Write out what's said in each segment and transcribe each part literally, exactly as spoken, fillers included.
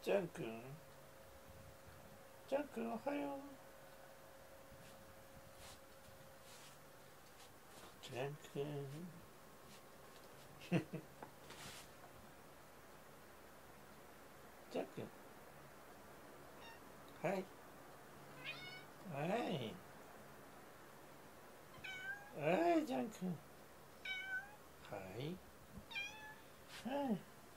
ジャン君、ジャン君おはよう。ジャン君ジャン君、はいはいはいジャン君、はいはい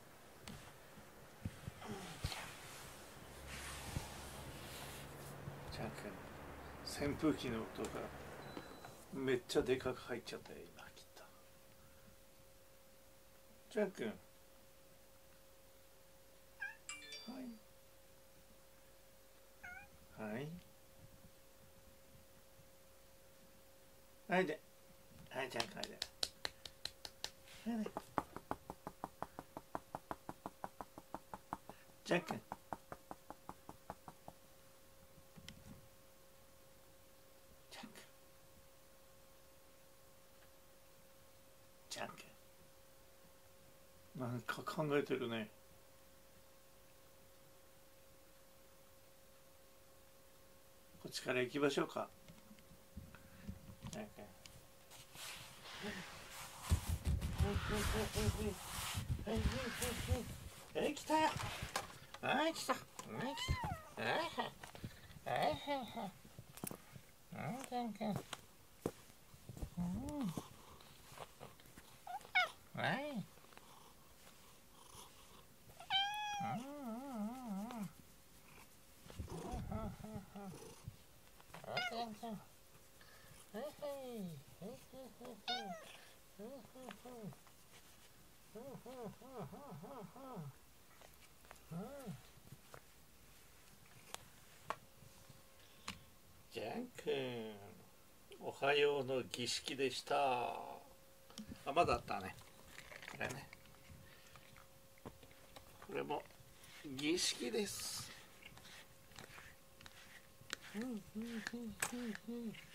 ジャン君、扇風機の音がめっちゃでかく入っちゃったよ今きっと。ジャン君、はいはいはいで、はいジャン君、はいで、はいで、ジャン君、ジャン君、ジャン君、なんか考えてるね。こっちから行きましょうか。ジャン君、はい、来たよ。はい、来た。はい、来た。はい、はい。はい、はい、はい。うん、ジャン君。うん。はい。うん、うん、うん。はい、ジャン君。はい、はい。はい、はい、はい。はい、はい、はい。うん、うん、うん。うん、うん、うん、うん、うん。うん。ジャン君、おはようの儀式でした。あ、まだあったね。これね。これも儀式です。うんうんうんうんうん。